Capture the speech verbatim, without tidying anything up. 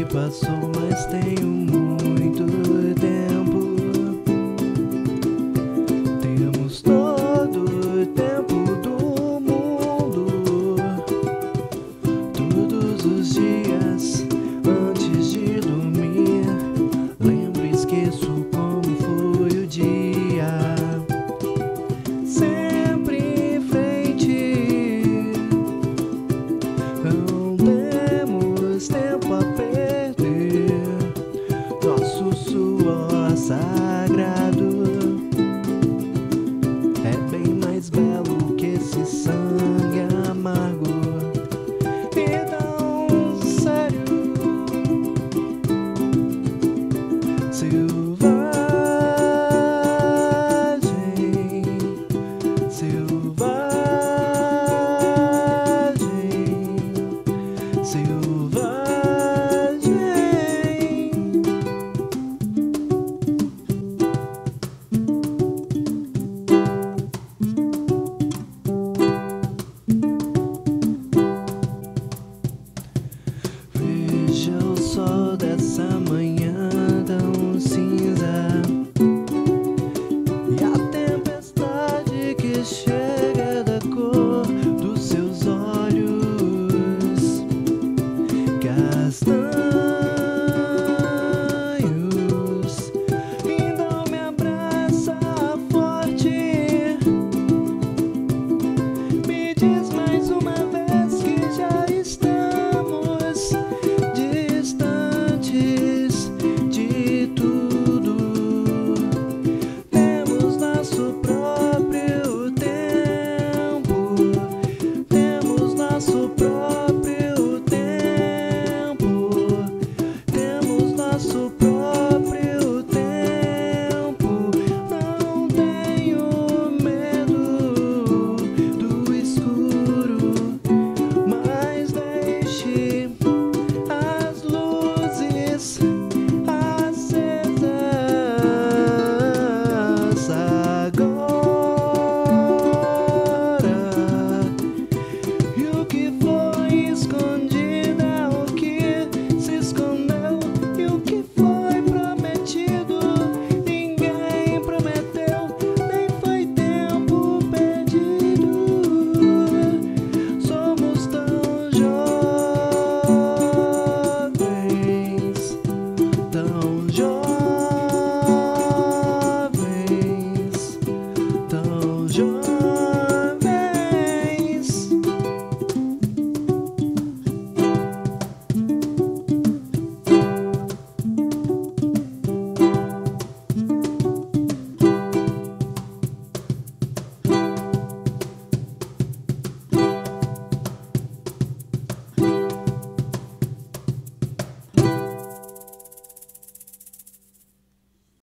passou, mas tenho muito tempo. Temos todo o tempo do mundo. Todos os dias, antes de dormir, lembro e esqueço como foi o dia. Sempre em frente, não temos tempo a perder. Nosso suor sagrado é bem mais belo que esse sangue amargo. Então, sério, selvagem, selvagem, selvagem. Veja o sol dessa